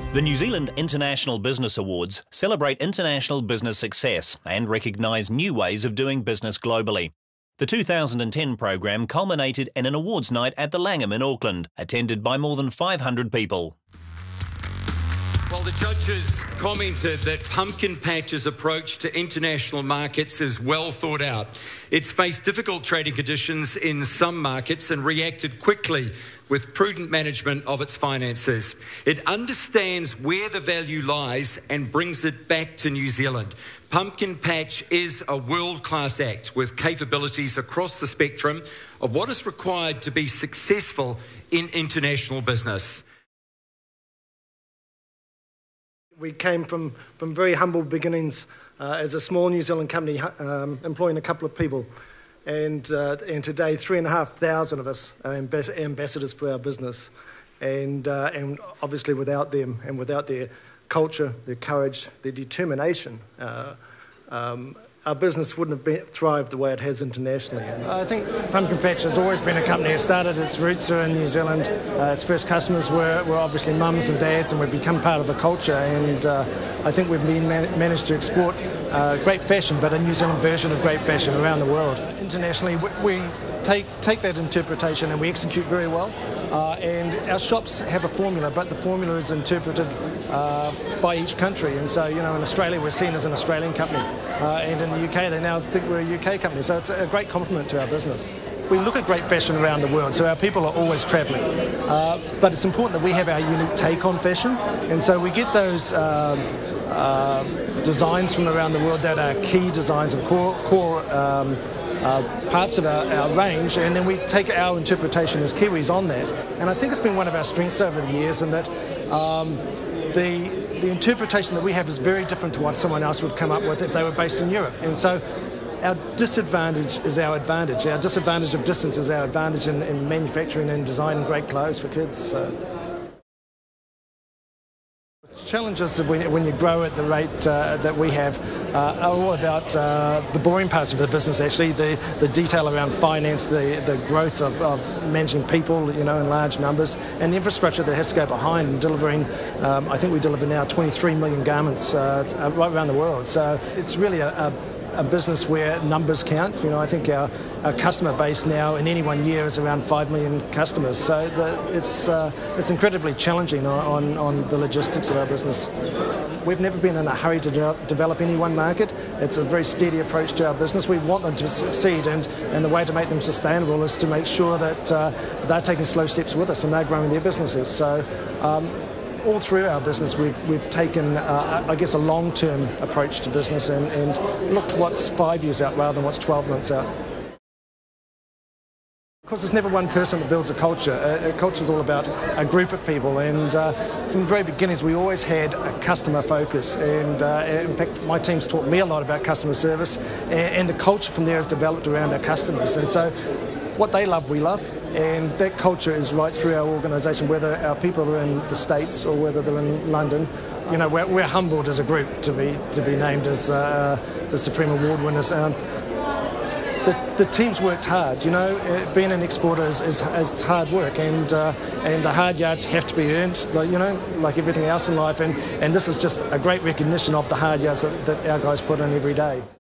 The New Zealand International Business Awards celebrate international business success and recognise new ways of doing business globally. The 2010 program culminated in an awards night at the Langham in Auckland, attended by more than 500 people. Well, the judges commented that Pumpkin Patch's approach to international markets is well thought out. It's faced difficult trading conditions in some markets and reacted quickly with prudent management of its finances. It understands where the value lies and brings it back to New Zealand. Pumpkin Patch is a world-class act with capabilities across the spectrum of what is required to be successful in international business. We came from very humble beginnings as a small New Zealand company employing a couple of people. And today, 3,500 of us are ambassadors for our business. And obviously without them and without their culture, their courage, their determination, our business wouldn't have thrived the way it has internationally. I think Pumpkin Patch has always been a company. It started, its roots are in New Zealand. Its first customers were obviously mums and dads, and we've become part of a culture. And I think we've managed to export great fashion, but a New Zealand version of great fashion around the world. Internationally, we take that interpretation and we execute very well. And our shops have a formula, but the formula is interpreted by each country. And so, in Australia we're seen as an Australian company, and in the UK they now think we're a UK company. So it's a great compliment to our business. We look at great fashion around the world, so our people are always travelling. But it's important that we have our unique take on fashion, and so we get those designs from around the world that are key designs and core parts of our range, and then we take our interpretation as Kiwis on that. And I think it's been one of our strengths over the years, in that the interpretation that we have is very different to what someone else would come up with if they were based in Europe. And so our disadvantage is our advantage. Our disadvantage of distance is our advantage in manufacturing and designing great clothes for kids. Challenges when you grow at the rate that we have are all about the boring parts of the business, actually, the detail around finance, the growth of managing people, in large numbers, and the infrastructure that has to go behind and delivering. I think we deliver now 23 million garments right around the world. So it's really a business where numbers count. I think our customer base now in any one year is around 5 million customers. So it's incredibly challenging on the logistics of our business. We've never been in a hurry to develop any one market. It's a very steady approach to our business. We want them to succeed, and the way to make them sustainable is to make sure that they're taking slow steps with us and they're growing their businesses. So all through our business, we've taken, I guess, a long-term approach to business and looked what's 5 years out rather than what's 12 months out. Of course, there's never one person that builds a culture. A culture is all about a group of people, and from the very beginnings, we always had a customer focus. And in fact, my team's taught me a lot about customer service, and the culture from there has developed around our customers. And so what they love, we love, and that culture is right through our organisation, whether our people are in the States or whether they're in London. We're humbled as a group to be named as the Supreme Award winners. The team's worked hard. Being an exporter is hard work, and the hard yards have to be earned, like everything else in life. And this is just a great recognition of the hard yards that our guys put in every day.